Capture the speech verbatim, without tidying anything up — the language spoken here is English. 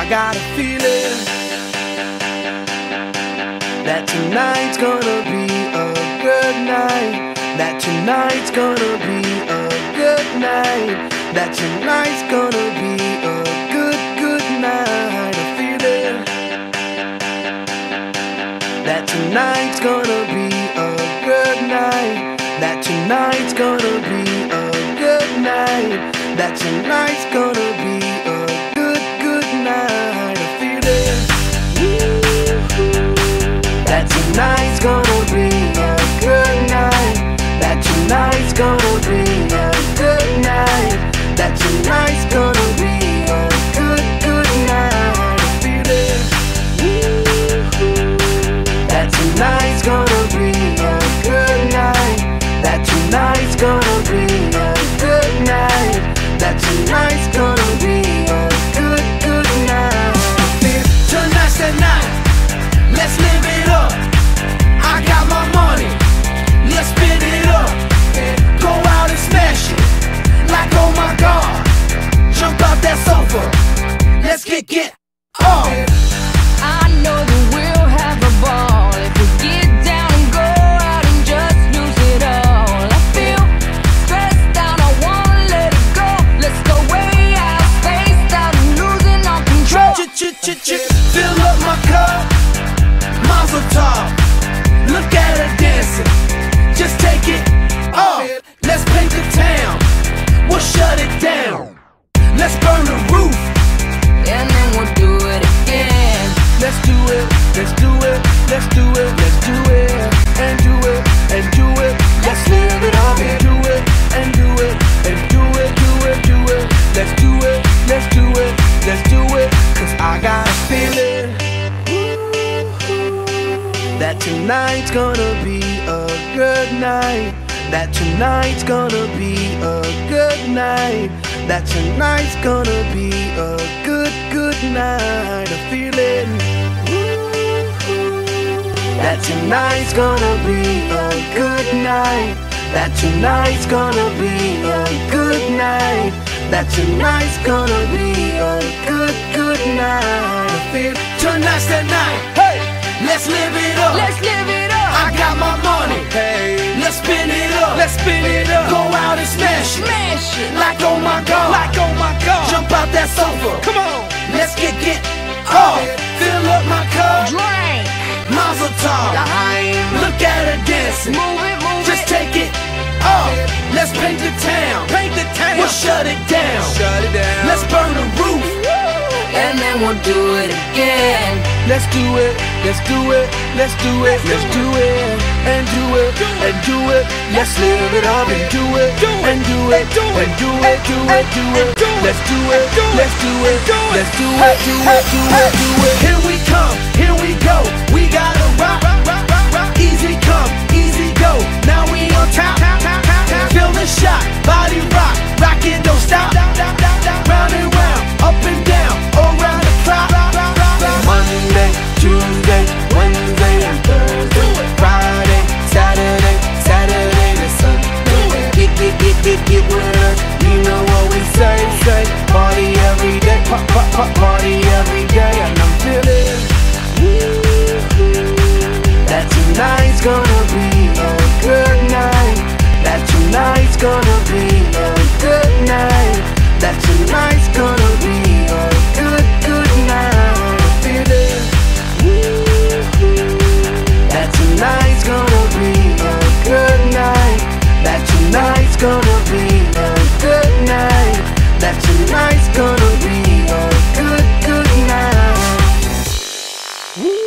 got a feeling that tonight's gonna be a good night. That tonight's gonna be a good night. That tonight's gonna be a good, good night. A feeling that tonight's gonna be a good night. That tonight's gonna be a good night. That tonight's gonna be a good, good night. A feeling that tonight's gonna be a good night. That tonight's gonna be a good night. That tonight's gonna be a good, good night. A feeling that tonight's gonna be a good night. That tonight's gonna be a good night. That tonight's gonna be a good, good night. Tonight's the night, let's live it up. I got my money, let's spin it up. Go out and smash it, like oh my God. Jump out that sofa, let's get get off. I know that we'll have a ball if we get down and go out and just lose it all. I feel stressed out, I wanna let it go. Let's go way out, spaced out and losing all control. Ch-ch-ch-ch, fill up my cup, mazel tov. Look at her dancing, just take it off. Let's paint the town, we'll shut it down. Let's burn the roof, and then we'll do it again. let's do it, let's do it, let's do it, let's do it, and do it, and do it. Let's live it up and do it, and do it, and do it, do it, do it. Let's do it, let's do it, let's do it. Cause I got a feeling that tonight's gonna be a good night. That tonight's gonna be a good night. That tonight's gonna be a good, good night. A feeling that tonight's gonna be a good night. That tonight's gonna be a good night. That tonight's gonna be a good, good night. I feel tonight's the night. Hey, let's live it up. Let's live it up. I got my money. Hey, let's spin it up. Let's spin it up. Go out and smash it. Smash it. Like oh my God. Like oh my God. Jump out that sofa. Come on. Let's get get off. Fill up my cup. Drink. Mazel tov. Look at her dancing. Move it, move Just it. take it off. Let's paint the town. Paint the town. We'll shut it down. Shut it down. Let's burn the roof, and then we'll do it again. let's do it, let's do it, let's do it, let's do it, and do it, and do it. Let's live it up and do it, and do it, and do it, do it, do it. Let's do it, let's do it, let's do it, do it, do it, do it. Here we come, here we go. We gotta rock, easy come, easy go. Now we on top, feel the shot, body rock, rock it, don't stop. Round and round, up and down, around the clock. Monday, Tuesday, Wednesday, and Thursday, Friday, Saturday, Saturday to Sunday. Get, get, get, get, get with us. You know what we say, say. Party every day, pop, pop, pop, party every day. And I'm feeling that tonight's gonna be a good night. That tonight's gonna be a good night. That tonight's gonna be a good, good night. I feel it. That tonight's gonna be a good night. That tonight's gonna be a good night. That tonight's gonna be a good, good night.